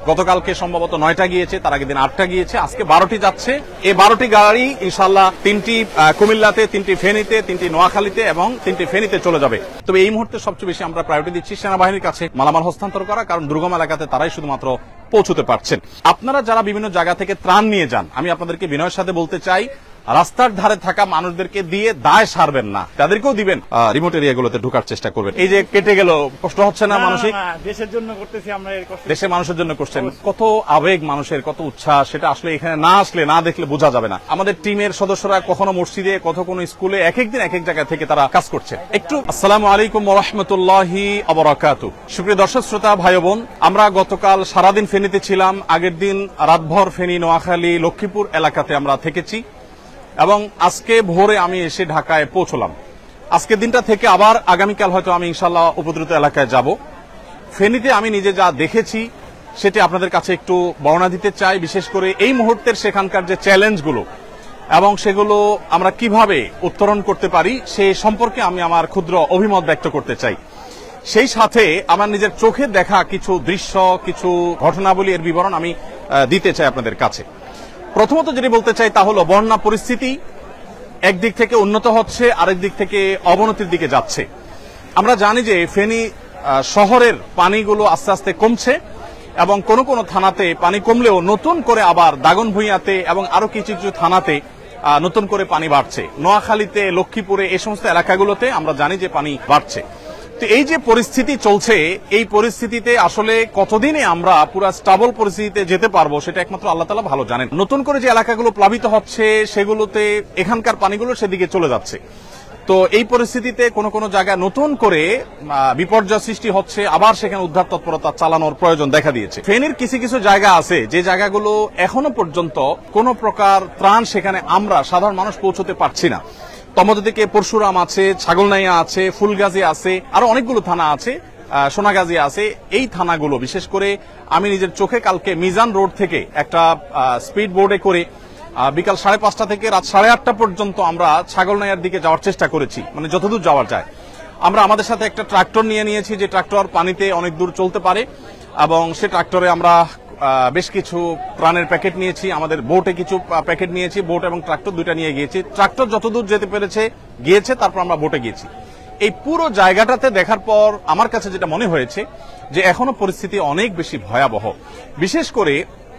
গতকালকে সম্ভবত 9টা গিয়েছে, তার আগের দিন 8টা গিয়েছে, আজকে 12টি যাচ্ছে। এই 12টি গাড়ি ইনশাআল্লাহ 3টি কুমিল্লাতে, 3টি ফেনীতে, 3টি নোয়াখালীতে এবং 3টি ফেনীতে চলে যাবে। তবে এই মুহূর্তে সবচেয়ে বেশি আমরা প্রায়োরিটি দিচ্ছি সেনাবাহিনীর কাছে মালামাল হস্তান্তর করা, কারণ দুর্গম এলাকাতে তারাই শুধুমাত্র পৌঁছতে পারছেন। আপনারা যারা বিভিন্ন জায়গা থেকে ত্রাণ নিয়ে যান, আমি আপনাদেরকে বিনয়ের সাথে বলতে চাই, রাস্তার ধারে থাকা মানুষদেরকে দিয়ে দায় সারবেন না, তাদেরকেও দিবেন, রিমোট এরিয়াগুলোতে ঢোকার চেষ্টা করবেন। এই যে কেটে গেল, কষ্ট হচ্ছে না মানসিক? দেশের জন্য করতেছি আমরা, দেশের মানুষের জন্য করছেন। কত আবেগ মানুষের, কত উচ্ছ্বাস, সেটা আসলে এখানে না আসলে, না দেখলে বোঝা যাবে না। আমাদের টিমের সদস্যরা কখনো মসজিদে, কোন স্কুলে, এক এক দিন এক এক জায়গা থেকে তারা কাজ করছে। একটু আসসালামু আলাইকুম ওয়া রাহমাতুল্লাহি ওয়া বারাকাতুহু। সুপ্রিয় দর্শক শ্রোতা ভাই বোন, আমরা গতকাল সারাদিন ফেনীতে ছিলাম, আগের দিন রাতভর ফেনী, নোয়াখালী, লক্ষ্মীপুর এলাকাতে আমরা থেকেছি এবং আজকে ভোরে আমি এসে ঢাকায় পৌঁছলাম। আজকের দিনটা থেকে আবার আগামীকাল হয়তো আমি ইনশাআল্লাহ উপদ্রুত এলাকায় যাব। ফেনীতে আমি নিজে যা দেখেছি সেটি আপনাদের কাছে একটু বর্ণনা দিতে চাই, বিশেষ করে এই মুহূর্তের সেখানকার যে চ্যালেঞ্জগুলো এবং সেগুলো আমরা কিভাবে উত্তরণ করতে পারি সে সম্পর্কে আমি আমার ক্ষুদ্র অভিমত ব্যক্ত করতে চাই। সেই সাথে আমার নিজের চোখে দেখা কিছু দৃশ্য, কিছু ঘটনাবলী এর বিবরণ আমি দিতে চাই আপনাদের কাছে। প্রথমত যেটি বলতে চাই তা হলো, বন্যা পরিস্থিতি একদিক থেকে উন্নত হচ্ছে, আরেক দিক থেকে অবনতির দিকে যাচ্ছে। আমরা জানি যে ফেনী শহরের পানিগুলো আস্তে আস্তে কমছে এবং কোন কোন থানাতে পানি কমলেও নতুন করে আবার দাগনভূঞাতে এবং আরো কিছু কিছু থানাতে নতুন করে পানি বাড়ছে। নোয়াখালীতে, লক্ষ্মীপুরে, এই সমস্ত এলাকাগুলোতে আমরা জানি যে পানি বাড়ছে। তো এই যে পরিস্থিতি চলছে, এই পরিস্থিতিতে আসলে কতদিনে আমরা পুরো স্টেবল পরিস্থিতিতে যেতে পারবো সেটা একমাত্র আল্লাহ তাআলা ভালো জানেন। নতুন করে যে এলাকাগুলো প্লাবিত হচ্ছে সেগুলোতে এখানকার পানিগুলো সেদিকে চলে যাচ্ছে। তো এই পরিস্থিতিতে কোন কোন জায়গায় নতুন করে বিপর্যয় সৃষ্টি হচ্ছে, আবার সেখানে উদ্ধার তৎপরতা চালানোর প্রয়োজন দেখা দিয়েছে। ফেনীর কিছু কিছু জায়গা আছে যে জায়গাগুলো এখনো পর্যন্ত কোন প্রকার ত্রাণ সেখানে আমরা সাধারণ মানুষ পৌঁছতে পারছি না। তমদিকে পরশুরাম আছে, ছাগলনাইয়া আছে, ফুলগাজী আছে, আরো অনেকগুলো থানা আছে, সোনাগাজী আছে। এই থানাগুলো বিশেষ করে আমি নিজের চোখে কালকে মিজান রোড থেকে একটা স্পিড বোর্ডে করে বিকাল 5:30 থেকে রাত 8:30 পর্যন্ত আমরা ছাগলনাইয়ার দিকে যাওয়ার চেষ্টা করেছি, মানে যতদূর যাওয়া যায়। আমরা আমাদের সাথে একটা ট্রাক্টর নিয়ে নিয়েছি, যে ট্রাক্টর পানিতে অনেক দূর চলতে পারে, এবং সে ট্রাক্টরে আমরা বেশ কিছু ত্রাণের প্যাকেট নিয়েছি, আমাদের বোটে কিছু প্যাকেট নিয়েছি, বোট এবং ট্রাক্টর দুইটা নিয়ে গিয়েছি। ট্রাক্টর যতদূর যেতে পেরেছে গিয়েছে, তারপর আমরা বোটে গিয়েছি। এই পুরো জায়গাটাতে দেখার পর আমার কাছে যেটা মনে হয়েছে যে এখনো পরিস্থিতি অনেক বেশি ভয়াবহ। বিশেষ করে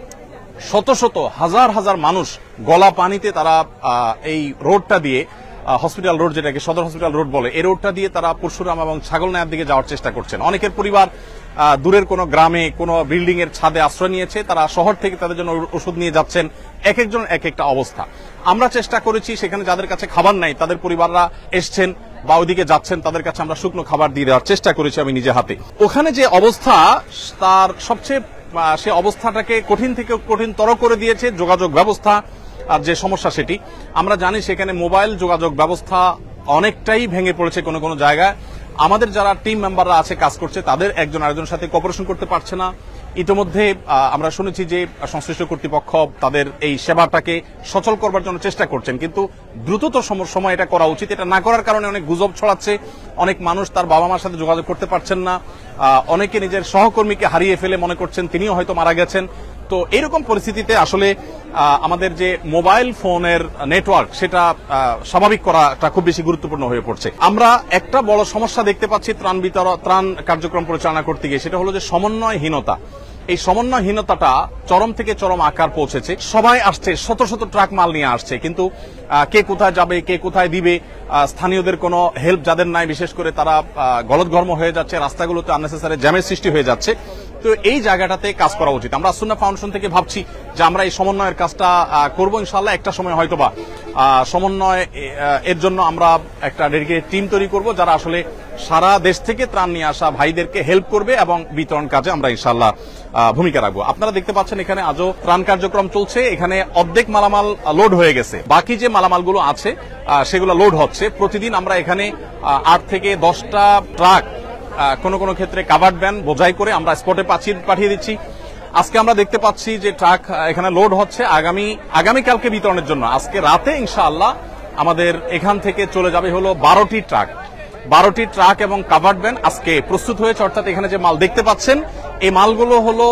শত শত হাজার হাজার মানুষ গলা পানিতে তারা এই রোডটা দিয়ে, হসপিটাল রোড যেটাকে সদর হসপিটাল রোড বলে, এই রোডটা দিয়ে তারা পরশুরাম এবং ছাগলনাইয়ার দিকে যাওয়ার চেষ্টা করছেন। অনেকের পরিবার দূরের কোন গ্রামে, কোন বিল্ডিং এর ছাদে আশ্রয় নিয়েছে, তারা শহর থেকে তাদের জন্য ওষুধ নিয়ে যাচ্ছেন। এক একজন এক একটা অবস্থা। আমরা চেষ্টা করেছি সেখানে যাদের কাছে খাবার নাই তাদের পরিবাররা এসছেন বা ওইদিকে যাচ্ছেন, তাদের কাছে আমরা শুকনো খাবার দিয়ে দেওয়ার চেষ্টা করেছি আমি নিজে হাতে। ওখানে যে অবস্থা, তার সবচেয়ে সে অবস্থাটাকে কঠিন থেকে কঠিনতর করে দিয়েছে যোগাযোগ ব্যবস্থা আর যে সমস্যা সেটি। আমরা জানি সেখানে মোবাইল যোগাযোগ ব্যবস্থা অনেকটাই ভেঙে পড়েছে কোন কোন জায়গায়। আমাদের যারা টিম মেম্বাররা আছে কাজ করছে, তাদের একজন আরেকজনের সাথে কোঅপারেশন করতে পারছে না। ইতিমধ্যে আমরা শুনেছি যে সংশ্লিষ্ট কর্তৃপক্ষ তাদের এই সেবাটাকে সচল করবার জন্য চেষ্টা করছেন, কিন্তু দ্রুততর সময় এটা করা উচিত। এটা না করার কারণে অনেক গুজব ছড়াচ্ছে, অনেক মানুষ তার বাবা মার সাথে যোগাযোগ করতে পারছেন না, অনেকে নিজের সহকর্মীকে হারিয়ে ফেলে মনে করছেন তিনিও হয়তো মারা গেছেন। তো এরকম পরিস্থিতিতে আসলে আমাদের যে মোবাইল ফোনের নেটওয়ার্ক সেটা স্বাভাবিক করাটা খুব বেশি গুরুত্বপূর্ণ হয়ে পড়ছে। আমরা একটা বড় সমস্যা দেখতে পাচ্ছি ত্রাণ কার্যক্রম পরিচালনা করতে গিয়ে, সেটা হলো যে সমন্বয়হীনতা। এই সমন্বয়হীনতাটা চরম থেকে চরম আকার পৌঁছেছে। সবাই আসছে, শত শত ট্রাক মাল নিয়ে আসছে, কিন্তু কে কোথায় যাবে, কে কোথায় দিবে, স্থানীয়দের কোনো হেল্প যাদের নাই, বিশেষ করে তারা গলদঘর্ম হয়ে যাচ্ছে, রাস্তাগুলোতে আননেসেসারি জ্যামের সৃষ্টি হয়ে যাচ্ছে। তো এই জায়গাটাতে কাজ করা উচিত। আমরা সুন্নাহ ফাউন্ডেশন থেকে ভাবছি যে আমরা এই সমন্বয়ের কাজটা করব ইনশাআল্লাহ। একটা সময় হয়তোবা সমন্বয় এর জন্য আমরা একটা ডেডিকেটেড টিম তৈরি করব, যারা আসলে সারা দেশ থেকে ত্রাণ নিয়ে আসা ভাইদেরকে হেল্প করবে এবং বিতরণ কাজে আমরা ইনশাআল্লাহ ভূমিকা রাখবো। আপনারা দেখতে পাচ্ছেন এখানে আজও ত্রাণ কার্যক্রম চলছে। এখানে অর্ধেক মালামাল লোড হয়ে গেছে, বাকি যে মালামালগুলো আছে সেগুলো লোড হচ্ছে। প্রতিদিন আমরা এখানে 8 থেকে 10টা ট্রাক, কোন কোন ক্ষেত্রে কাভার্ড ভ্যান বোঝাই করে আমরা স্পটে পাঠিয়ে দিচ্ছি। আজকে আমরা দেখতে পাচ্ছি যে ট্রাক এখানে লোড হচ্ছে আগামীকালকে বিতরণের জন্য। আজকে রাতে ইনশাআল্লাহ আমাদের এখান থেকে চলে যাবে হলো 12টি ট্রাক। 12টি ট্রাক এবং কাভার্ড ভ্যান আজকে প্রস্তুত হয়েছে। অর্থাৎ এখানে যে মাল দেখতে পাচ্ছেন এই মালগুলো হলো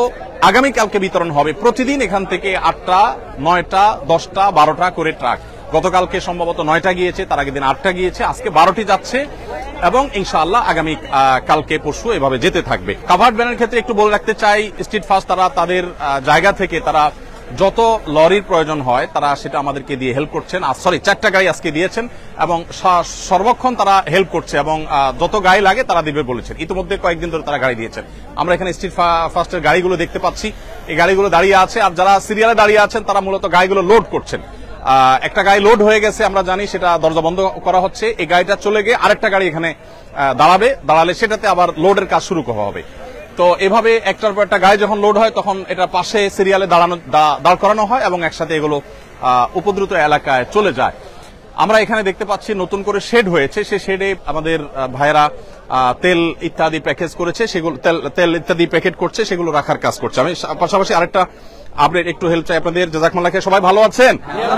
আগামীকালকে বিতরণ হবে। প্রতিদিন এখান থেকে 8টা, 9টা, 10টা, 12টা করে ট্রাক। গতকালকে সম্ভবত 9টা গিয়েছে, তার আগের দিন 8টা গিয়েছে, আজকে 12টি যাচ্ছে এবং ইনশাআল্লাহ আগামী কালকে পরশু এভাবে যেতে থাকবে। কাভার্ড ভ্যানের ক্ষেত্রে একটু বলে রাখতে চাই, স্ট্রিট ফাস্ট তারা তাদের জায়গা থেকে তারা যত লরির প্রয়োজন হয় তারা সেটা আমাদেরকে দিয়ে হেল্প করছেন। 4টা গাড়ি আজকে দিয়েছেন এবং সর্বক্ষণ তারা হেল্প করছে এবং যত গাড়ি লাগে তারা দিবে বলেছেন। ইতিমধ্যে কয়েকদিন ধরে তারা গাড়ি দিয়েছেন। আমরা এখানে স্ট্রিট ফাস্টের গাড়িগুলো দেখতে পাচ্ছি, এই গাড়িগুলো দাঁড়িয়ে আছে আর যারা সিরিয়ালে দাঁড়িয়ে আছেন তারা মূলত গাড়িগুলো লোড করছেন। একটা গাড়ি লোড হয়ে গেছে, আমরা জানি, সেটা দরজা বন্ধ করা হচ্ছে। এই গাড়িটা চলে গিয়ে আরেকটা গাড়ি এখানে দাঁড়ালে সেটাতে আবার লোডের কাজ শুরু করা হবে। তো এভাবে একটার পর একটা গাড়ি যখন লোড হয় তখন এটা পাশে সিরিয়ালে দাঁড় করানো হয় এবং একসাথে এগুলো উপদ্রুত এলাকায় চলে যায়। আমরা এখানে দেখতে পাচ্ছি নতুন করে শেড হয়েছে, সেই শেডে আমাদের ভাইয়েরা তেল ইত্যাদি প্যাকেজ করেছে, সেগুলো তেল ইত্যাদি প্যাকেট করছে, সেগুলো রাখার কাজ করছে। আমি পাশাপাশি আরেকটা আপডেট একটু হেল্প চাই আপনাদের। জাযাকুমুল্লাহ খাইর, সবাই ভালো আছেন?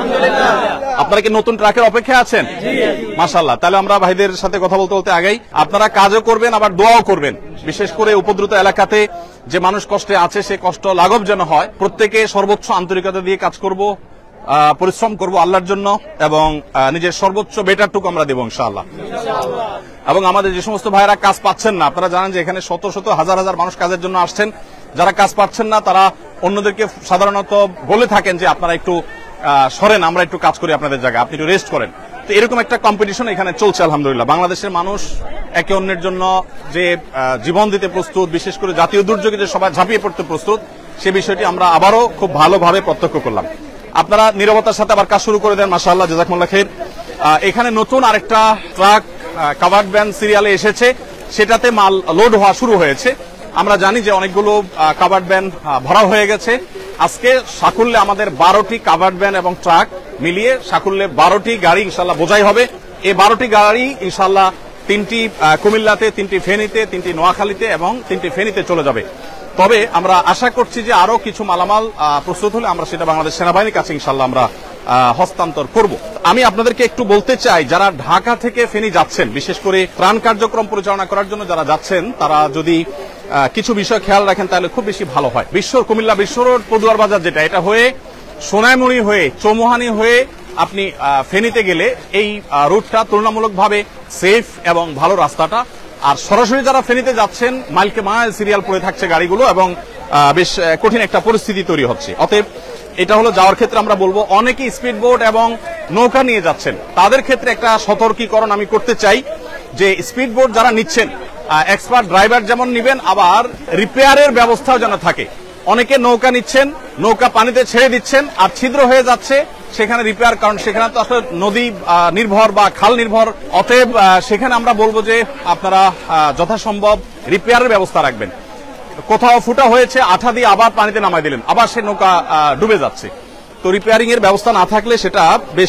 আপনারা কি নতুন ট্রাকের অপেক্ষায় আছেন? মাশাআল্লাহ। তাহলে আমরা ভাইদের সাথে কথা বলতে বলতে আগেই, আপনারা কাজও করবেন আবার দোয়াও করবেন। বিশেষ করে উপদ্রুত এলাকাতে যে মানুষ কষ্টে আছে সে কষ্ট লাঘব যেন হয়। প্রত্যেকে সর্বোচ্চ আন্তরিকতা দিয়ে কাজ করব, পরিশ্রম করব আল্লাহর জন্য এবং নিজের সর্বোচ্চ বেটারটুকু আমরা দেব ইনশাআল্লাহ। এবং আমাদের যে সমস্ত ভাইরা কাজ পাচ্ছেন না, আপনারা জানেন যে এখানে শত শত হাজার হাজার মানুষ কাজের জন্য আসছেন, যারা কাজ পাচ্ছেন না তারা অন্যদেরকে সাধারণত বলে থাকেন যে আপনারা একটু সরেন, আমরা একটু কাজ করি আপনাদের জায়গায়, আপনি একটু রেস্ট করেন। তো এরকম একটা কম্পিটিশন এখানে চলছে আলহামদুলিল্লাহ। বাংলাদেশের মানুষ একে অন্যের জন্য যে জীবন দিতে প্রস্তুত, বিশেষ করে জাতীয় দুর্যোগে যে সবাই ঝাঁপিয়ে পড়তে প্রস্তুত, সে বিষয়টি আমরা আবারও খুব ভালোভাবে প্রত্যক্ষ করলাম। আপনারা নীরবতার সাথে আবার কাজ শুরু করে দেন, মাশাআল্লাহ, জাযাকুমুল্লাহ খাইর। এখানে নতুন আরেকটা ট্রাক কাভার্ড ভ্যান সিরিয়ালে এসেছে, সেটাতে মাল লোড হওয়া শুরু হয়েছে। আমরা জানি যে অনেকগুলো কাভার্ড ভ্যান ভরা হয়ে গেছে। আজকে সাকুল্যে আমাদের 12টি কাভার্ড ভ্যান এবং ট্রাক মিলিয়ে সাকুল্যে 12টি গাড়ি ইনশাআল্লাহ বোঝাই হবে। এই 12টি গাড়ি ইনশাআল্লাহ 3টি কুমিল্লাতে, 3টি ফেনীতে, 3টি নোয়াখালীতে এবং 3টি ফেনীতে চলে যাবে। তবে আমরা আশা করছি যে আরো কিছু মালামাল প্রস্তুত হলে আমরা সেটা বাংলাদেশ সেনাবাহিনীর কাছে ইনশাআল্লাহ আমরা হস্তান্তর করব। আমি আপনাদেরকে একটু বলতে চাই, যারা ঢাকা থেকে ফেনী যাচ্ছেন, বিশেষ করে ত্রাণ কার্যক্রম পরিচালনা করার জন্য যারা যাচ্ছেন, তারা যদি কিছু বিষয় খেয়াল রাখেন তাহলে খুব বেশি ভালো হয়। কুমিল্লা বিশ্ব রোড পদুয়ার বাজার যেটা, এটা হয়ে সোনাইমুড়ি হয়ে চৌমুহানি হয়ে আপনি ফেনীতে গেলে এই রুটটা তুলনামূলকভাবে সেফ এবং ভালো রাস্তাটা। আর সরাসরি যারা ফেনীতে যাচ্ছেন, মাইলকে মাইল সিরিয়াল পড়ে থাকছে গাড়িগুলো এবং বেশ কঠিন একটা পরিস্থিতি তৈরি হচ্ছে। অতএব এটা হলো যাওয়ার ক্ষেত্রে আমরা বলবো, অনেকে স্পিড বোট এবং নৌকা নিয়ে যাচ্ছেন, তাদের ক্ষেত্রে একটা সতর্কীকরণ আমি করতে চাই যে স্পিড বোট যারা নিচ্ছেন, এক্সপার্ট ড্রাইভার যেমন নিবেন, আবার রিপেয়ারের ব্যবস্থাও যেন থাকে। অনেকে নৌকা নিচ্ছেন, নৌকা পানিতে ছেড়ে দিচ্ছেন আর ছিদ্র হয়ে যাচ্ছে, সেখানে রিপেয়ার, কারণ সেখানে তো আসলে নদী নির্ভর বা খাল নির্ভর। অতএব সেখানে আমরা বলবো যে আপনারা যথাসম্ভব রিপেয়ারের ব্যবস্থা রাখবেন। কোথাও ফুটা হয়েছে, আঠা দিয়ে আবার পানিতে নামাই দিলেন, আবার সে নৌকা ডুবে যাচ্ছে। তো রিপেয়ারিং এর ব্যবস্থা না থাকলে সেটা বেশ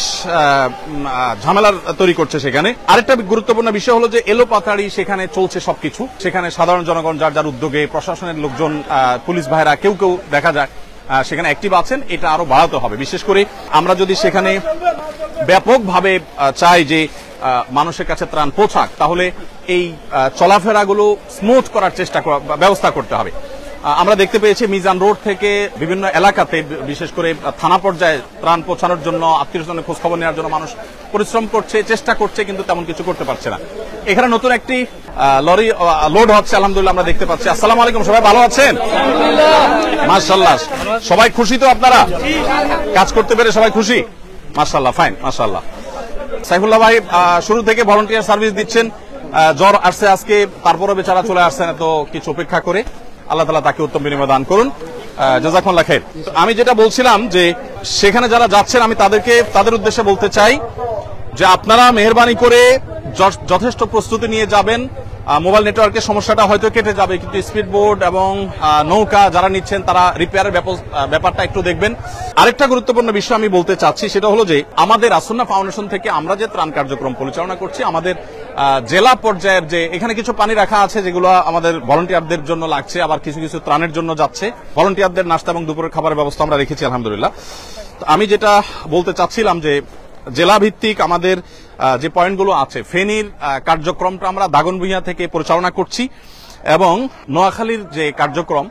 ঝামেলার তৈরি করছে সেখানে। আরেকটা গুরুত্বপূর্ণ বিষয় হলো যে এলোপাতাড়ি সেখানে চলছে সবকিছু। সেখানে সাধারণ জনগণ যার যার উদ্যোগে, প্রশাসনের লোকজন, পুলিশ ভাইরা কেউ কেউ দেখা যায় সেখানে অ্যাক্টিভ আছেন। এটা আরো বাড়াতে হবে। বিশেষ করে আমরা যদি সেখানে ব্যাপকভাবে চাই যে মানুষের কাছে ত্রাণ পৌঁছাক, তাহলে এই চলাফেরাগুলো স্মুথ করার ব্যবস্থা করতে হবে। আমরা দেখতে পেয়েছি মিজান রোড থেকে বিভিন্ন এলাকাতে, বিশেষ করে থানা পর্যায়ে ত্রাণ পৌঁছানোর জন্য, আত্মীয়স্বজনের খোঁজ খবর নেওয়ার জন্য মানুষ পরিশ্রম করছে, চেষ্টা করছে, কিন্তু তেমন কিছু করতে পারছে না। এখানে নতুন একটি লরি লোড হচ্ছে আলহামদুলিল্লাহ, আমরা দেখতে পাচ্ছি। আসসালামু আলাইকুম, সবাই ভালো আছেন? মাশাআল্লাহ, সবাই খুশি তো? আপনারা কাজ করতে পেরে সবাই খুশি? মাশাআল্লাহ, ফাইন, মাশাআল্লাহ। সাইফুল্লাহ ভাই শুরু থেকে ভলান্টিয়ার সার্ভিস দিচ্ছেন, জ্বর আসছে আজকে, তারপরে বেচারা চলে আসছেন তো কিছু অপেক্ষা করে। আল্লাহ তাআলা তাকে উত্তম বিনিময় দান করুন, জাযাকুমুল্লাহ খাইর। আমি যেটা বলছিলাম যে সেখানে যারা যাচ্ছেন, আমি তাদের উদ্দেশ্যে বলতে চাই যে আপনারা মেহেরবানি করে যথেষ্ট প্রস্তুতি নিয়ে যাবেন। মোবাইল নেটওয়ার্কের সমস্যাটা হয়তো কেটে যাবে, কিন্তু স্পিড বোট এবং নৌকা যারা নিচ্ছেন তারা রিপেয়ারের ব্যাপারটা একটু দেখবেন। আরেকটা গুরুত্বপূর্ণ বিষয় আমি বলতে চাচ্ছি, সেটা হলো যে আমাদের আসন্না ফাউন্ডেশন থেকে আমরা যে ত্রাণ কার্যক্রম পরিচালনা করছি, আমাদের জেলা পর্যায়ের যে এখানে কিছু পানি রাখা আছে যেগুলো আমাদের ভলান্টিয়ারদের জন্য লাগছে, আবার কিছু কিছু ত্রাণের জন্য যাচ্ছে। ভলান্টিয়ারদের নাস্তা এবং দুপুরের খাবারের ব্যবস্থা আমরা রেখেছি আলহামদুলিল্লাহ। আমি যেটা বলতে চাচ্ছিলাম যে জেলা ভিত্তিক আমাদের যে পয়েন্টগুলো আছে, ফেনীর কার্যক্রমটা আমরা দাগনভূঞা থেকে পরিচালনা করছি এবং নোয়াখালীর যে কার্যক্রম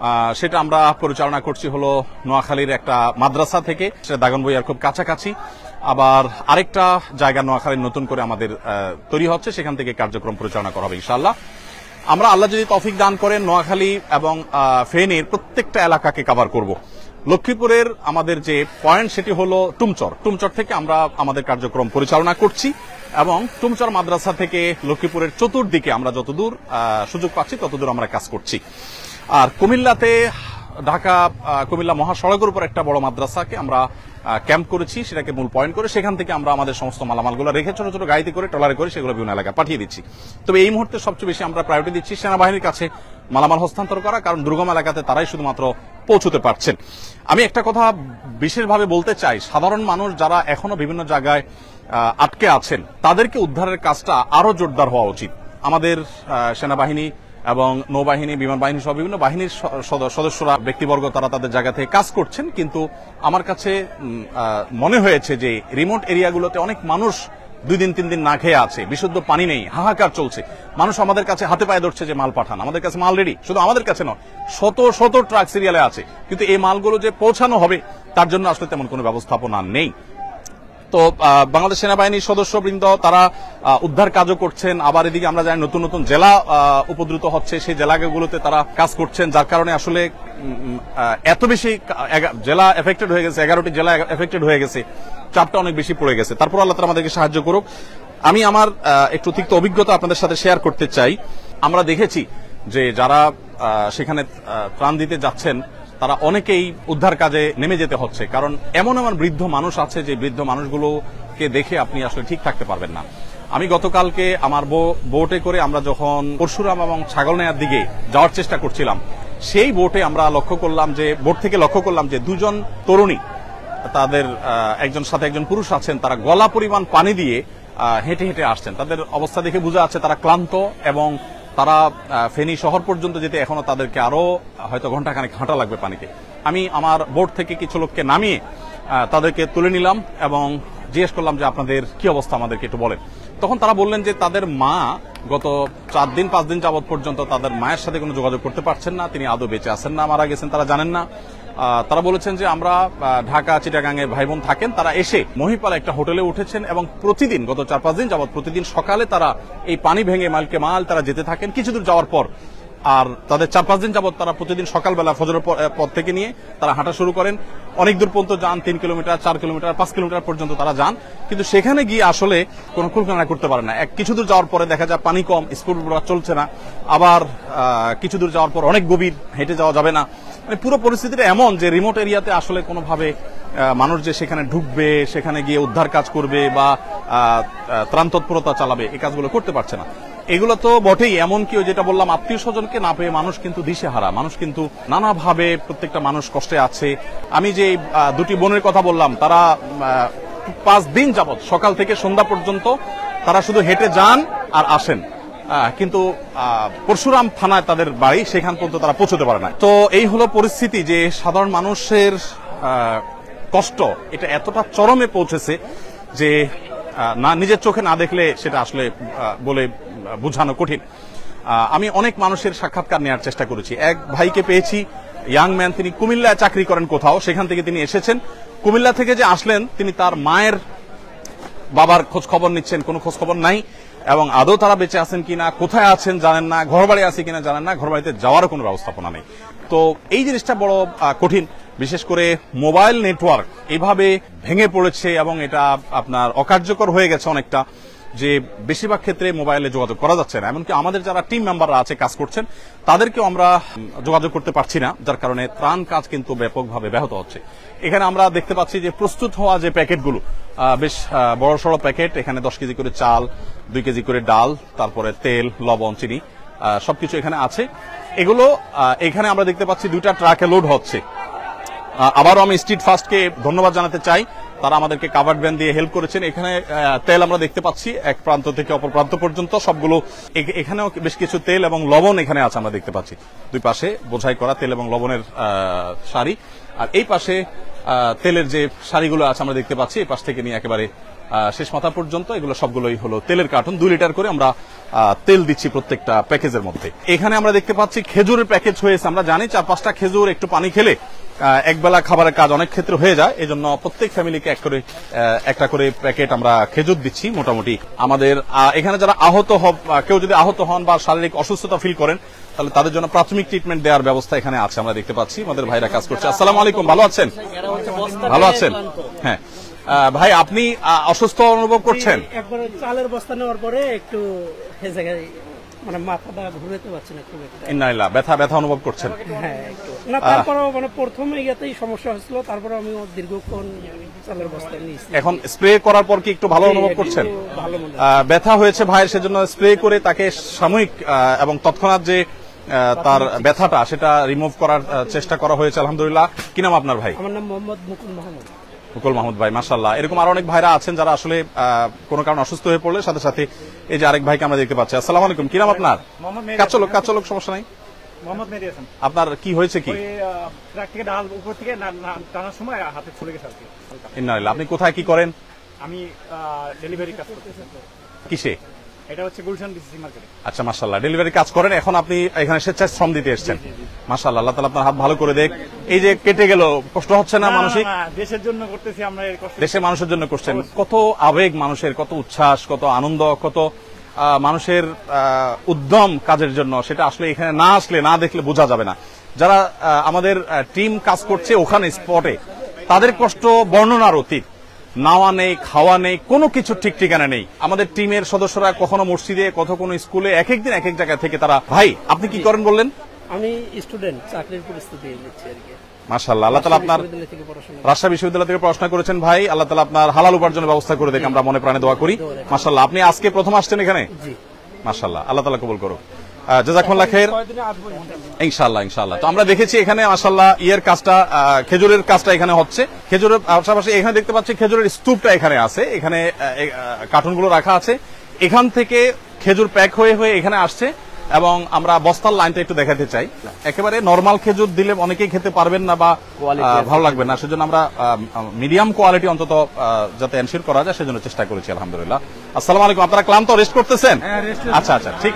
সেটা আমরা পরিচালনা করছি হলো নোয়াখালীর একটা মাদ্রাসা থেকে, সেটা দাগনভূঞার খুব কাছাকাছি। আবার আরেকটা জায়গা নোয়াখালীর নতুন করে আমাদের তৈরি হচ্ছে, সেখান থেকে কার্যক্রম পরিচালনা করা হবে ইনশাআল্লাহ। আমরা আল্লাহ যদি তৌফিক দান করেন নোয়াখালী এবং ফেনীর প্রত্যেকটা এলাকাকে কভার করব। লক্ষ্মীপুরের আমাদের যে পয়েন্ট সেটি হলো টুমচর থেকে আমরা আমাদের কার্যক্রম পরিচালনা করছি এবং টুমচর মাদ্রাসা থেকে লক্ষ্মীপুরের চতুর্দিকে আমরা যতদূর সুযোগ পাচ্ছি ততদূর আমরা কাজ করছি। আর কুমিল্লাতে ঢাকা কুমিল্লা মহাসড়কের উপর একটা বড় মাদ্রাসাকে আমরা ক্যাম্প করেছি, সেটাকে মূল পয়েন্ট করে সেখান থেকে আমরা আমাদের সমস্ত মালামালগুলো রেখে ছোট ছোট গাড়িতে করে ট্রলারে করে সেগুলো বিভিন্ন এলাকায় পাঠিয়ে দিচ্ছি। তবে এই মুহূর্তে সবচেয়ে বেশি আমরা প্রায়োরিটি দিচ্ছি সেনাবাহিনীর কাছে মালামাল হস্তান্তর করা, কারণ দুর্গম এলাকাতে তারাই শুধুমাত্র পৌঁছতে পারছেন। আমি একটা কথা বিশেষভাবে বলতে চাই, সাধারণ মানুষ যারা এখনো বিভিন্ন জায়গায় আটকে আছেন তাদেরকে উদ্ধারের কাজটা আরো জোরদার হওয়া উচিত। আমাদের সেনাবাহিনী এবং নৌবাহিনী, বিমান বাহিনী সহ বিভিন্ন বাহিনীর সদস্যরা ব্যক্তিবর্গ তারা তাদের জায়গা থেকে কাজ করছেন, কিন্তু আমার কাছে মনে হয়েছে যে রিমোট এরিয়াগুলোতে অনেক মানুষ 2 দিন 3 দিন না খেয়ে আছে, বিশুদ্ধ পানি নেই, হাহাকার চলছে। মানুষ আমাদের কাছে হাতে পায়ে ধরছে যে মাল পাঠান, আমাদের কাছে মাল রেডি, শুধু আমাদের কাছে নয়, শত ট্রাক সিরিয়ালে আছে, কিন্তু এই মালগুলো যে পৌঁছানো হবে তার জন্য আসলে তেমন কোনো ব্যবস্থাপনা নেই। তো বাংলাদেশ সেনাবাহিনীর সদস্যবৃন্দ তারা উদ্ধার কাজও করছেন। আবার এদিকে আমরা জানি নতুন নতুন জেলা উপদ্রুত হচ্ছে, সেই জেলাগুলোতে তারা কাজ করছেন, যার কারণে আসলে এত বেশি জেলা এফেক্টেড হয়ে গেছে, 11টি জেলা এফেক্টেড হয়ে গেছে, চাপটা অনেক বেশি পড়ে গেছে। তারপর আল্লাহ তাআলা আমাদেরকে সাহায্য করুক। আমি আমার একটু অতিরিক্ত অভিজ্ঞতা আপনাদের সাথে শেয়ার করতে চাই। আমরা দেখেছি যে যারা সেখানে ত্রাণ দিতে যাচ্ছেন তারা অনেকেই উদ্ধার কাজে নেমে যেতে হচ্ছে, কারণ এমন বৃদ্ধ মানুষ আছে যে বৃদ্ধ মানুষগুলোকে দেখে আপনি আসলে ঠিক থাকতে পারবেন না। আমি গতকালকে আমার বোটে করে আমরা যখন পরশুরাম এবং ছাগলনাইয়ার দিকে যাওয়ার চেষ্টা করছিলাম, সেই বোটে আমরা বোট থেকে লক্ষ্য করলাম যে 2 জন তরুণী, তাদের একজন সাথে একজন পুরুষ আছেন, তারা গলা পরিমাণ পানি দিয়ে হেঁটে হেঁটে আসছেন। তাদের অবস্থা দেখে বোঝা যাচ্ছে তারা ক্লান্ত এবং তারা ফেনী শহর পর্যন্ত যেতে এখনো তাদেরকে আরো হয়তো ঘন্টাখানেক হাঁটা লাগবে পানিতে। আমি আমার বোট থেকে কিছু লোককে নামিয়ে তাদেরকে তুলে নিলাম এবং জিজ্ঞেস করলাম যে আপনাদের কি অবস্থা, আমাদেরকে একটু বলেন। তখন তারা বললেন যে তাদের মা গত 4 দিন 5 দিন যাবৎ পর্যন্ত তাদের মায়ের সাথে কোনো যোগাযোগ করতে পারছেন না, তিনি আদৌ বেঁচে আছেন না মারা গেছেন তারা জানেন না। তারা বলেছেন যে আমরা ঢাকা চিটাগাঙে ভাই বোন থাকেন, তারা এসে মহিপাল একটা হোটেলে উঠেছেন এবং প্রতিদিন গত 4-5 দিন যাবৎ প্রতিদিন সকালে তারা এই পানি ভেঙে মাল তারা যেতে থাকেন। কিছু দূর যাওয়ার পর আর তাদের 4-5 দিন যাবৎ তারা প্রতিদিন সকালবেলা ফজরের পর থেকে নিয়ে তারা হাঁটা শুরু করেন, অনেক দূর পর্যন্ত যান, 3 কিলোমিটার 4 কিলোমিটার 5 কিলোমিটার পর্যন্ত তারা যান, কিন্তু সেখানে গিয়ে আসলে কোনো কুলকানা করতে পারে না। কিছু দূর যাওয়ার পরে দেখা যায় পানি কম, স্কুল চলছে না, আবার কিছু দূর যাওয়ার পর অনেক গভীর, হেঁটে যাওয়া যাবে না। মানে পুরো পরিস্থিতিটা এমন যে রিমোট এরিয়াতে আসলে কোনোভাবে মানুষ যে সেখানে ঢুকবে, সেখানে গিয়ে উদ্ধার কাজ করবে বা ত্রাণ তৎপরতা চালাবে, এই কাজগুলো করতে পারছে না। এগুলো তো বটেই, এমনকি যেটা বললাম আত্মীয় স্বজনকে না পেয়ে মানুষ কিন্তু দিশেহারা, মানুষ কিন্তু নানাভাবে প্রত্যেকটা মানুষ কষ্টে আছে। আমি যে 2টি বোনের কথা বললাম, তারা 5 দিন যাবৎ সকাল থেকে সন্ধ্যা পর্যন্ত তারা শুধু হেঁটে যান আর আসেন, কিন্তু পরশুরাম থানায় তাদের বাড়ি, সেখান পর্যন্ত তারা পৌঁছতে পারে না। তো এই হলো পরিস্থিতি যে সাধারণ মানুষের কষ্ট এটা এতটা চরমে পৌঁছেছে যে না নিজের চোখে না দেখলে সেটা আসলে বলে বোঝানো কঠিন। আমি অনেক মানুষের সাক্ষাৎকার নেওয়ার চেষ্টা করেছি। এক ভাইকে পেয়েছি, ইয়াং ম্যান, তিনি কুমিল্লায় চাকরি করেন কোথাও, সেখান থেকে তিনি এসেছেন। কুমিল্লা থেকে যে আসলেন তিনি তার মায়ের বাবার খোঁজ খবর নিচ্ছেন, কোনো খোঁজ খবর নাই এবং আদৌ তারা বেঁচে আছেন কিনা, কোথায় আছেন জানেন না, ঘর বাড়ি আছে কিনা জানেন না, ঘর বাড়িতে যাওয়ারও কোনো ব্যবস্থাপনা নেই। তো এই জিনিসটা বড় কঠিন, বিশেষ করে মোবাইল নেটওয়ার্ক এইভাবে ভেঙে পড়েছে এবং এটা আপনার অকার্যকর হয়ে গেছে অনেকটা, যে বেশিরভাগ ক্ষেত্রে মোবাইলে যোগাযোগ করা যাচ্ছে না। এমনকি আমাদের যারা টিম মেম্বাররা আছে কাজ করছেন তাদেরকেও আমরা যোগাযোগ করতে পারছি না, যার কারণে ত্রাণ কাজ কিন্তু ব্যাপকভাবে ব্যাহত হচ্ছে। এখানে আমরা দেখতে পাচ্ছি যে প্রস্তুত হওয়া যে প্যাকেটগুলো, বেশ বড় সড়ো প্যাকেট, এখানে 10 কেজি করে চাল, 2 কেজি করে ডাল, তারপরে তেল, লবণ, চিনি সবকিছু এখানে আছে। এগুলো এখানে আমরা দেখতে পাচ্ছি 2টা ট্রাকে লোড হচ্ছে। আবারও আমি স্ট্রিট ফাস্টকে ধন্যবাদ জানাতে চাই, তারা আমাদেরকে কাভার্ড ভ্যান দিয়ে হেল্প করেছেন। এখানে তেল আমরা দেখতে পাচ্ছি এক প্রান্ত থেকে অপর প্রান্ত পর্যন্ত সবগুলো, এখানেও বেশ কিছু তেল এবং লবণ এখানে আছে আমরা দেখতে পাচ্ছি। 2 পাশে বোঝাই করা তেল এবং লবণের সারি, আর এই পাশে তেলের যে সারিগুলো আছে আমরা দেখতে পাচ্ছি, এই পাশ থেকে নিয়ে একেবারে শেষ মাথা পর্যন্ত এগুলো সবগুলোই হলো তেলের কার্টন। 2 লিটার করে আমরা তেল দিচ্ছি প্রত্যেকটা প্যাকেজের মধ্যে। এখানে আমরা দেখতে পাচ্ছি খেজুরের প্যাকেজ হয়েছে। আমরা জানি 4-5টা খেজুর একটু পানি খেলে একবেলা খাবারের কাজ অনেক ক্ষেত্রে হয়ে যায়। এই জন্য প্রত্যেক ফ্যামিলিকে একটা করে প্যাকেট আমরা খেজুর দিচ্ছি মোটামুটি। আমাদের এখানে যারা কেউ যদি আহত হন বা শারীরিক অসুস্থতা ফিল করেন তাহলে তাদের জন্য প্রাথমিক ট্রিটমেন্ট দেওয়ার ব্যবস্থা এখানে আছে। আমরা দেখতে পাচ্ছি আমাদের ভাইরা কাজ করছে। আসসালামু আলাইকুম, ভালো আছেন? ভালো আছেন? হ্যাঁ ভাই, আপনি অসুস্থ অনুভব করছেন? একবার চালের বস্তা নেওয়ার পরে একটু মানে মাথাটা ঘুরাতে পারছি না খুব একটা। ইন্নালিল্লাহ, ব্যথা অনুভব করছেন? হ্যাঁ একটু না, তারপরেও মানে প্রথমে ইয়াতেই সমস্যা হয়েছিল, তারপরে আমি দীর্ঘক্ষণ চালের বস্তা নিয়েছি। এখন স্প্রে করার পর কি একটু ভালো অনুভব করছেন? ভালো মনে ব্যথা হয়েছে ভাইয়ের, সেজন্য স্প্রে করে তাকে সাময়িক এবং তৎক্ষণাৎ যে তার ব্যথাটা সেটা রিমুভ করার চেষ্টা করা হয়েছে আলহামদুলিল্লাহ। কি নাম আপনার ভাই? আমার নাম মোহাম্মদ মুকুল মাহমুদ। মুকুল মাহমুদ ভাই, মাশাআল্লাহ। এরকম আরো অনেক ভাইরা আছেন যারা আসলে কোনো কারণে অসুস্থ হয়ে পড়লে সাথে সাথে এই যে আরেক ভাইকে আমরা দেখতে পাচ্ছি। আসসালামু আলাইকুম, কি নাম আপনার? কাজ চলুক, সমস্যা নাই। মোহাম্মদ মেহেদী হাসান। আপনার কি হয়েছে? কি ট্রাক থেকে ডাল উপর থেকে টানার সময় হাতে ছুলে গেছে আর কি। ইন্নালিল্লাহ। আপনি কোথায় কি করেন? আমি ডেলিভারি কাজ করতেছি। কিসে? এটা হচ্ছে গুলশান ডিসিসি মার্কেটে। আচ্ছা, মাশাআল্লাহ। ডেলিভারি কাজ করেন, এখন আপনি এখানে স্বেচ্ছায় শ্রম দিতে এসেছেন। মাশাআল্লাহ, আল্লাহ তাআলা আপনার হাত ভালো করে দেখ। এই যে কেটে গেল, কষ্ট হচ্ছে না মানসিক? দেশের জন্য করতেছি আমরা, এই কষ্ট দেশের মানুষের জন্য করছেন। কত আবেগ মানুষের, কত উচ্ছ্বাস, কত আনন্দ, কত মানুষের উদ্যম কাজের জন্য, সেটা আসলে এখানে না আসলে না দেখলে বোঝা যাবে না। যারা আমাদের টিম কাজ করছে ওখানে স্পটে, তাদের কষ্ট বর্ণনার অতীত। নাওয়া নেই, খাওয়া নেই, কোনো কিছু ঠিক ঠিকানা নেই। আমাদের টিমের সদস্যরা কখনো মসজিদে, কোনো স্কুলে, এক একদিন এক এক জায়গা থেকে তারা। ভাই, আপনি কি করেন বললেন? আমি স্টুডেন্ট, চাকরির পরিস্থিতি নিচ্ছি আর কি। মাশাআল্লাহ, আল্লাহ তাআলা আপনার রাজশাহী বিশ্ববিদ্যালয় থেকে পড়াশোনা করেছেন ভাই, আল্লাহ তাআলা আপনার হালাল উপার্জনের ব্যবস্থা করে দেখ, আমরা মনে প্রাণে দোয়া করি। মাশাআল্লাহ, আপনি আজকে প্রথম আসছেন এখানে? জি। মাশাআল্লাহ, আল্লাহ তাআলা কবুল করুক। জাযাকুমুল্লাহ খাইর। ইনশাআল্লাহ। তো আমরা দেখেছি এখানে মাশাআল্লাহ কাজটা, খেজুরের কাজটা এখানে হচ্ছে। খেজুরের পাশাপাশি এখানে দেখতে পাচ্ছি খেজুরের স্তূপটা এখানে আছে, এখানে কার্টুনগুলো রাখা আছে। এখান থেকে খেজুর প্যাক হয়ে এখানে আসছে এবং আমরা বস্তার লাইনটা একটু দেখাতে চাই। একেবারে নরমাল খেজুর দিলে অনেকেই খেতে পারবেন না বা ভালো লাগবে না, সেজন্য আমরা মিডিয়াম কোয়ালিটি অন্তত যাতে এনশিওর করা যায় সেজন্য চেষ্টা করেছি আলহামদুলিল্লাহ। আসসালামু আলাইকুম, আপনারা ক্লান্ত, রেস্ট করতেছেন? আচ্ছা,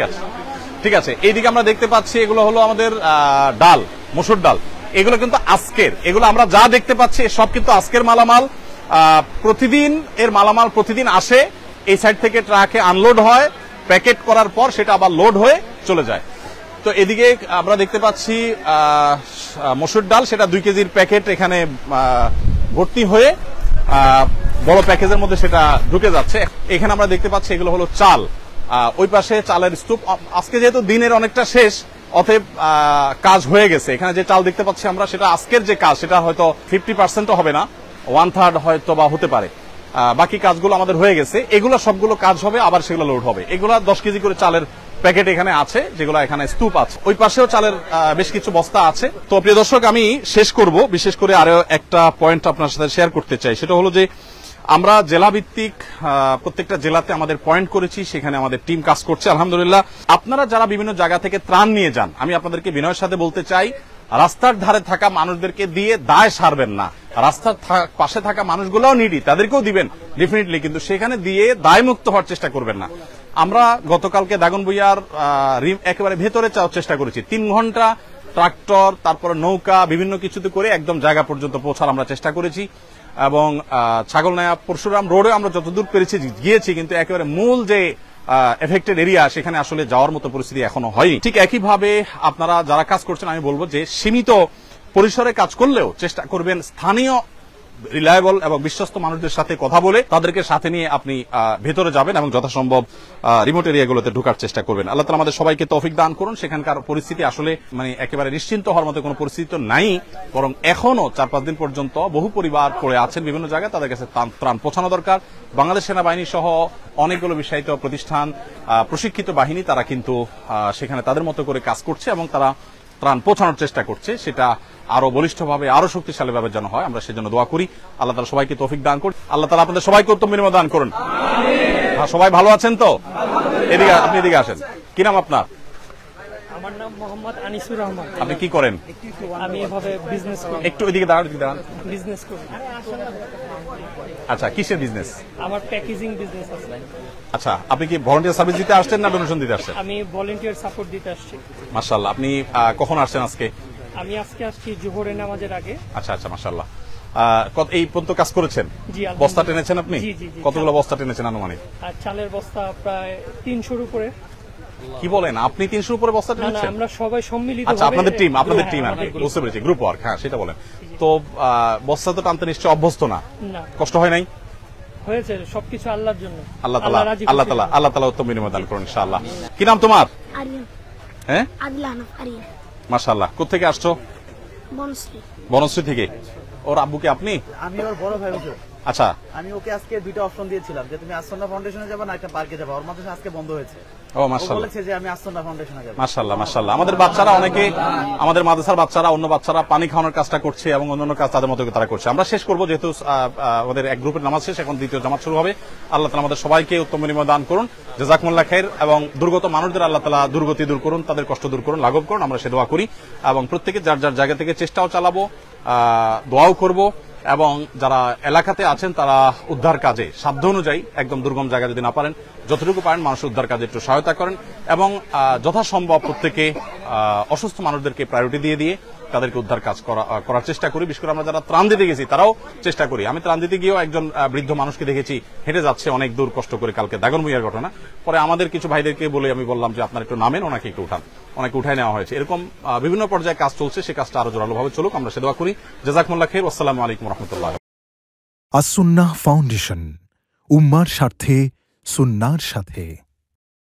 ঠিক আছে। এইদিকে আমরা দেখতে পাচ্ছি এগুলো হলো আমাদের ডাল, মসুর ডাল। এগুলো কিন্তু আজকের, এগুলো আমরা যা দেখতে পাচ্ছি সব কিন্তু আজকের মালামাল। প্রতিদিন এর মালামাল প্রতিদিন আসে, এই সাইড থেকে ট্রাকে আনলোড হয়, প্যাকেট করার পর সেটা আবার লোড হয়ে চলে যায়। তো এদিকে আমরা দেখতে পাচ্ছি মসুর ডাল, সেটা 2 কেজির প্যাকেট এখানে ভর্তি হয়ে বড় প্যাকেজের মধ্যে সেটা ঢুকে যাচ্ছে। এখানে আমরা দেখতে পাচ্ছি এগুলো হলো চাল, ওই পাশে চালের স্তূপ। আজকে যেহেতু দিনের অনেকটা শেষ, অতএব কাজ হয়ে গেছে। এখানে যে চাল দেখতে পাচ্ছি আমরা, সেটা আজকের যে কাজ সেটা হয়তো 50% হবে না, 1/3 হয়তো বা হতে পারে। বাকি কাজগুলো আমাদের হয়ে গেছে। এগুলো সবগুলো কাজ হবে, আবার সেগুলো লোড হবে। এগুলো 10 কেজি করে চালের প্যাকেট এখানে আছে, যেগুলো এখানে স্তূপ আছে। ওই পাশেও চালের বেশ কিছু বস্তা আছে। তো প্রিয় দর্শক, আমি শেষ করব, বিশেষ করে আরো একটা পয়েন্ট আপনার সাথে শেয়ার করতে চাই। সেটা হলো যে আমরা জেলা ভিত্তিক প্রত্যেকটা জেলাতে আমাদের পয়েন্ট করেছি, সেখানে আমাদের টিম কাজ করছে আলহামদুলিল্লাহ। আপনারা যারা বিভিন্ন জায়গা থেকে ত্রাণ নিয়ে যান, আমি আপনাদেরকে বিনয়ের সাথে বলতে চাই, রাস্তার ধারে থাকা মানুষদেরকে দিয়ে দায় সারবেন না। রাস্তার পাশে থাকা মানুষগুলোও নিডি, তাদেরকেও দিবেন ডেফিনেটলি, কিন্তু সেখানে দিয়ে দায়মুক্ত হওয়ার চেষ্টা করবেন না। আমরা গতকালকে দাগনভূঞার একেবারে ভেতরে যাওয়ার চেষ্টা করেছি। 3 ঘন্টা ট্রাক্টর, তারপরে নৌকা, বিভিন্ন কিছুতে করে একদম জায়গা পর্যন্ত পৌঁছার আমরা চেষ্টা করেছি। এবং ছাগলনাইয়া পরশুরাম রোডে আমরা যতদূর পেরেছি গিয়েছি, কিন্তু একেবারে মূল যে এফেক্টেড এরিয়া সেখানে আসলে যাওয়ার মতো পরিস্থিতি এখনো হয়নি। ঠিক একইভাবে আপনারা যারা কাজ করছেন, আমি বলবো যে সীমিত পরিসরে কাজ করলেও চেষ্টা করবেন স্থানীয় রিলায়েবল এবং বিশ্বস্ত মানুষদের সাথে কথা বলে তাদেরকে সাথে নিয়ে আপনি ভেতরে যাবেন এবং যথাসম্ভব রিমোট এরিয়াগুলোতে ঢোকার চেষ্টা করবেন। আল্লাহ তাআলা আমাদের সবাইকে তৌফিক দান করুন। সেখানকার পরিস্থিতি আসলে একেবারে নিশ্চিন্ত হওয়ার মতো কোনো পরিস্থিতি তো নাই, বরং এখনো 4-5 দিন পর্যন্ত বহু পরিবার পড়ে আছেন বিভিন্ন জায়গায়, তাদের কাছে ত্রাণ পৌঁছানো দরকার। বাংলাদেশ সেনাবাহিনী সহ অনেকগুলো বিশ্বায়িত প্রতিষ্ঠান, প্রশিক্ষিত বাহিনী, তারা কিন্তু সেখানে তাদের মতো করে কাজ করছে এবং তারা ত্রাণ পৌঁছানোর চেষ্টা করছে। সেটা আরো বলিষ্ঠভাবে, আরো শক্তিশালীভাবে যেন হয়, আমরা সেজন্য দোয়া করি। আল্লাহ তাআলা সবাইকে তৌফিক দান করুন। আল্লাহ তাআলা আপনাদের সবাইকে উত্তম বিনিময় দান করুন। সবাই ভালো আছেন তো? আপনি এদিকে আসেন। কি নাম আপনার? আমার নাম মোহাম্মদ আনিসুর রহমান। আপনি কি করেন? আমি এভাবে বিজনেস করি। একটু ওইদিকে দাঁড়ান, এদিকে দাঁড়ান। বিজনেস করি। আচ্ছা, কিসের বিজনেস? আমার প্যাকেজিং বিজনেস আছে। আচ্ছা, আপনি কি ভলান্টিয়ার সার্ভিস দিতে আসছেন না ডোনেশন দিতে আসছেন? আমি ভলান্টিয়ার সাপোর্ট দিতে আসছি। মাশাআল্লাহ। আপনি কখন আসছেন আজকে? আমি আজকে আসছি জোহরের নামাজের আগে। আচ্ছা আচ্ছা, মাশাআল্লাহ। এই পর্যন্ত কাজ করেছেন? জি, বস্তা টেনেছেন আপনি? জি, জি, জি। কতগুলো বস্তা টেনেছেন আনুমানিক? আর চালের বস্তা প্রায় 300-র উপরে। কি বলেন, আপনি 300 উপরে বস্তা না না, টেনেছেন? আমরা সবাই সম্মিলিত। আচ্ছা, আপনাদের টিম আর কি, বুঝতে পেরেছি, গ্রুপ ওয়ার্ক। হ্যাঁ, সেটা বলেন। তো বস্তা তো টানতে নিশ্চয়ই অভ্যস্ত না? না, কষ্ট হয় নাই? হয়েছে সবকিছু আল্লাহর জন্য। আল্লাহ রাজি তাআলা খুশি। আল্লাহ তাআলা উত্তম বিনিময় দান করুন ইনশাআল্লাহ। কি নাম তোমার? আরিয়ান, হ্যাঁ, আদিলান আরিয়ান, মাশাআল্লাহ। কোত্থেকে আসছো? বনশ্রী। বনশ্রী থেকে। ওর আব্বুকে আপনি? আমি ওর বড় ভাই হুজুর। আচ্ছা, আমি ওকে আজকে দুইটা অপশন দিয়েছিলাম যে তুমি আসন্না ফাউন্ডেশনে যাবে না একটা পার্কে যাবে। ওর মাদ্রাসা আজকে বন্ধ হয়েছে। ও ও মাশাআল্লাহ, বলেছে যে আমি আসন্না ফাউন্ডেশনে যাবো। মাশাআল্লাহ মাশাআল্লাহ। আমাদের বাচ্চারা অনেকে, আমাদের মাদ্রাসার বাচ্চারা, অন্য বাচ্চারা পানি খাওয়ানোর কাজটা করছে এবং অন্যান্য কাজ তাদের মতো করে তারা করছে। আমরা শেষ করবো, যেহেতু আমাদের এক গ্রুপের নামাজ শেষ, এখন দ্বিতীয় জামাত শুরু হবে। আল্লাহ তাআলা আমাদের সবাইকে উত্তম বিনিময় দান করুন। জাযাকুমুল্লাহ খাইর। এবং দুর্গত মানুষদের আল্লাহ তাআলা দুর্গতি দূর করুন, তাদের কষ্ট দূর করুন, লাঘব করুন। আমরা সে দোয়া করি এবং প্রত্যেকে যার যার জায়গা থেকে চেষ্টাও চালাবো, দোয়াও করব। এবং যারা এলাকাতে আছেন তারা উদ্ধার কাজে সাধ্য অনুযায়ী, একদম দুর্গম জায়গা যদি না পারেন, যতটুকু পারেন মানুষের উদ্ধার কাজে একটু সহায়তা করেন। এবং যথাসম্ভব প্রত্যেকে অসুস্থ মানুষদেরকে প্রায়োরিটি দিয়ে তাদেরকে উদ্ধার কাজ করার চেষ্টা করি। বিশেষ করে আমরা যারা ত্রাণ দিতে গেছি তারাও চেষ্টা করি। আমি ত্রাণ দিতে গিয়েও একজন বৃদ্ধ মানুষকে দেখেছি হেঁটে যাচ্ছে অনেক দূর কষ্ট করে, কালকে দাগনভূঞার ঘটনা। পরে আমাদের কিছু ভাইদেরকে বলে আমি বললাম যে আপনারা একটু নামেন, ওনাকে একটু উঠান। অনেকে উঠায় নেওয়া হয়েছে। এরকম বিভিন্ন পর্যায়ে কাজ চলছে, সেই কাজটা আরো জোরালোভাবে চলুক, আমরা সে দোয়া করি। জাযাকুমুল্লাহ খাইর। আসসালামু আলাইকুম ওয়া রাহমাতুল্লাহ। আস-সুন্নাহ ফাউন্ডেশন, উম্মার স্বার্থে সুন্নাহর সাথে।